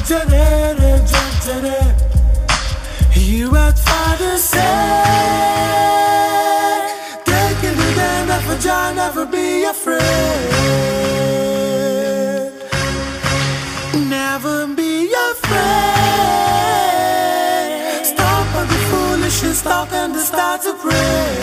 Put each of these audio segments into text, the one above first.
You had Father say, take it again, never John, never be afraid. Never be afraid. Stop all the foolishness talk and start to pray.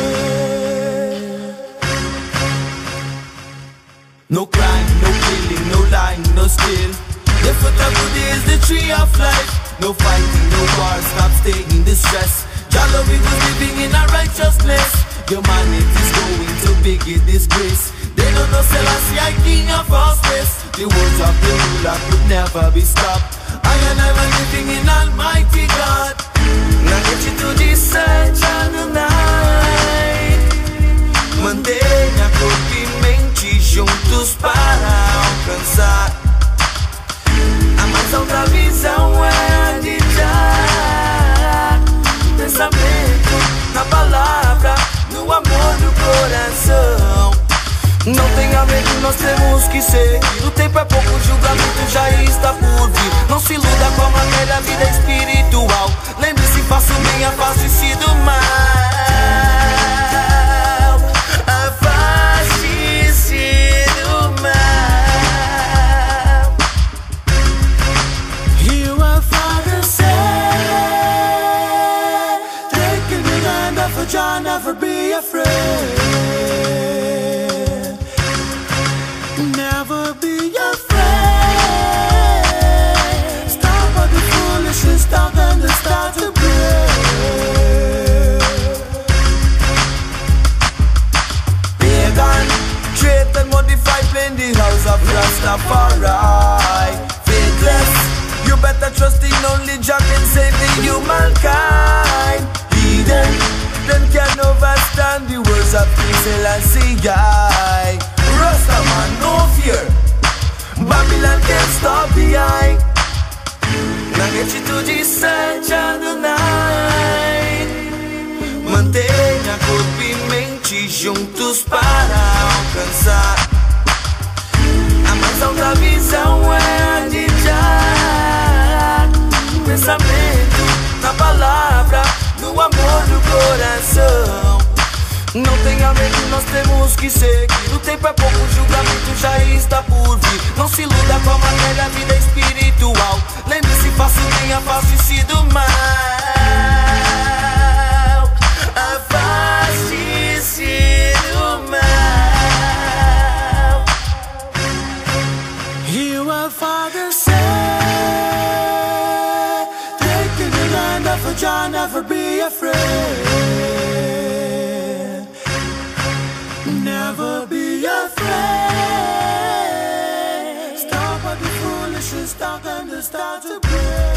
No crime, no killing, no lying, no steal. The fruit of good is the tree of life. No fighting, no war, stop staying in distress. Jalo we was living in our righteousness. Humanity's going to biggie disgrace. They don't know Selassie, I king of all space. The words of the ruler could never be stopped. I and I was living in Almighty God. Now get you to this search on the night. Mantenha corpo e mente juntos para alcançar a mais alta visão é de já. Pensamento na palavra, no amor do coração. Não tenha medo, nós temos que seguir. O tempo é pouco, o julgamento já está por vir. Não se iluda com a matéria, a vida é espiritual. Lembre-se, faça o bem, afaste-se do mal. Afaste-se do mal. You are Father say, take it again, never John, never be afraid. Never be afraid. Stop all the foolishness talk and start to pray. Pagan, trade and modify, plain the house of Rastafari. Faithless, you better trust in only Jah can save the humankind. Heathen, them can overstand the words of King Selassie. Rastaman, no fear, Babylon can't stop behind. Now get you to this search on the night. Mantenha corpo e mente juntos para alcançar a mais alta visão é de já. Pensamento na palavra, no amor do coração. Não tenha medo, nós temos que seguir. O tempo é pouco, o julgamento já está por vir. Não se iluda com a matéria, a vida é espiritual. Lembre-se, faça o bem, afaste-se do mal. Afaste-se do mal. You are Father say, take it again, never John, never be afraid. Never be afraid. Stop all the foolishness talk and start to pray.